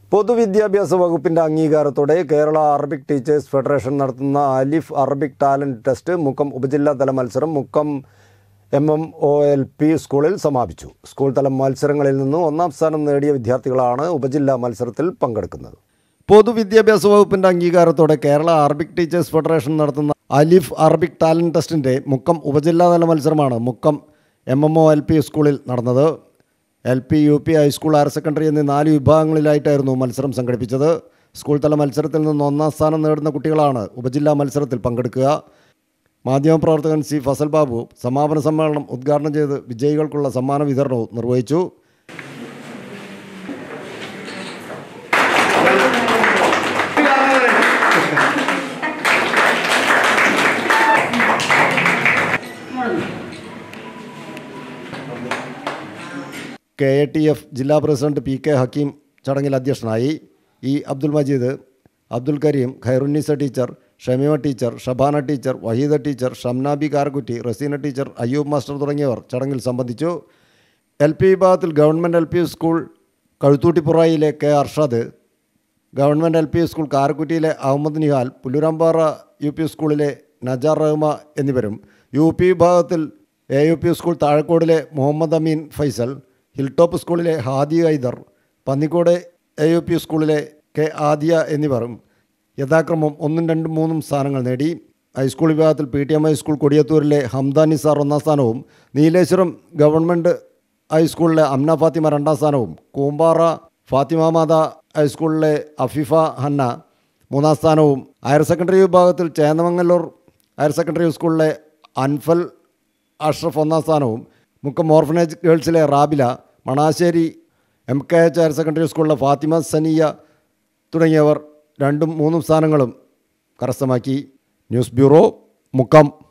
പൊതുവിദ്യാഭ്യാസ വകുപ്പിന്റെ അംഗീകാരത്തോടെ കേരള അറബിക് ടീച്ചേഴ്സ് ഫെഡറേഷൻ നടത്തുന്ന Alif Arabic talent test Mukkam ഉപജില്ലാതല മത്സരം മുക്കം MMOLP സ്കൂളിൽ സമാപിച്ചു. സ്കൂൾ തല മത്സരങ്ങളിൽ നിന്ന് ഒന്നാം സ്ഥാനം നേടിയ വിദ്യാർത്ഥികളാണ് ഉപജില്ലാ മത്സരത്തിൽ പങ്കെടുക്കുന്നത്. പൊതുവിദ്യാഭ്യാസ വകുപ്പിന്റെ അംഗീകാരത്തോടെ കേരള അറബിക് ടീച്ചേഴ്സ് ഫെഡറേഷൻ നടത്തുന്ന അലിഫ് അറബിക് ടാലന്റ് ടെസ്റ്റിന്റെ മുക്കം ഉപജില്ലാതല മത്സരമാണ് മുക്കം MMOLP സ്കൂളിൽ നടന്നത്. LP, UP, high school, higher secondary എന്നീ 4 വിഭാഗങ്ങളിലായിട്ടായിരുന്നു മത്സരം സംഘടിപ്പിച്ചത്. സ്കൂൾ തല മത്സരത്തിൽ നിന്ന് ഒന്നാം സ്ഥാനം നേടുന്ന കുട്ടികളാണ് ഉപജില്ലാ മത്സരത്തിൽ പങ്കെടുക്കുക. മാധ്യമപ്രവർത്തകൻ C. ഫസൽ ബാബു സമാപന സമ്മേളനം ഉദ്ഘാടനം ചെയ്ത് വിജയികൾക്കുള്ള സമ്മാന വിതരണവും നിർവഹിച്ചു. KATF ജില്ലാ പ്രസിഡന്റ് PK ഹക്കീം ചടങ്ങിൽ അധ്യക്ഷനായി. E. Abdul Majeed, Abdul Kareem, Khairunnisa teacher, Shameema teacher, Shabana teacher, Waheeda teacher, Shamnabi Karakkutty, Raseena teacher, Ayyub master തുടങ്ങിയവർ ചടങ്ങിൽ സംബന്ധിച്ചു. LP വിഭാഗത്തിൽ ഗവൺമെൻറ് LP സ്കൂൾ കഴുത്തൂട്ടിപ്പുറയിലെ K. അർഷാദ്, ഗവൺമെൻറ് LP സ്കൂൾ കാരക്കുറ്റിയിലെ അഹമ്മദ് നിഹാൽ, പുല്ലൂരാമ്പാറ UP സ്കൂളിലെ നജാർ റഹ്മ എന്നിവരും, UP വിഭാഗത്തിൽ AUP സ്കൂൾ താഴക്കോടിലെ മുഹമ്മദ് അമീൻ ഫൈസൽ, ഹിൽടോപ്പ് സ്കൂളിലെ ഹാദി ഹൈദർ, പന്നിക്കോട് AUP സ്കൂളിലെ K. ആദിയ എന്നിവരും യഥാക്രമം 1, 2, 3 സ്ഥാനങ്ങൾ നേടി. ഹൈസ്കൂൾ വിഭാഗത്തിൽ PTM ഹൈസ്കൂൾ കൊടിയത്തൂരിലെ ഹംദാൻ നിസാർ 1ാം സ്ഥാനവും, നീലേശ്വരം ഗവൺമെൻറ് ഹൈസ്കൂളിലെ അംന ഫാത്തിമ 2ാം സ്ഥാനവും, കൂമ്പാറ ഫാത്തിമ മാത ഹൈസ്കൂളിലെ അഫീഫ ഹന്ന 3ാം സ്ഥാനവും, ഹയർ സെക്കൻഡറി വിഭാഗത്തിൽ ചേന്നമംഗല്ലൂർ ഹയർ സെക്കൻഡറി സ്കൂളിലെ അൻഫൽ അഷ്റഫ് 1ാം സ്ഥാനവും, മുക്കം ഓർഫനേജ് ഗേൾസിലെ Rabila, Manassery MKH higher secondary സ്കൂളിലെ ഫാത്തിമ സനിയ തുടങ്ങിയവർ 2, 3 സ്ഥാനങ്ങളും കരസ്ഥമാക്കി. News bureau, Mukkam.